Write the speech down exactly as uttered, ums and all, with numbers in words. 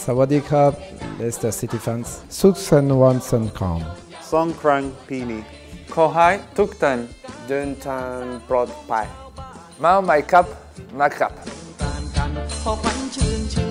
Sawadee Krab, Leicester City fans. สุขสันต์วันสงกรานต์สงกรานต์ปีนี้ขอให้ทุกท่านเดินทางปลอดภัยมาใหม่ครับนะครับ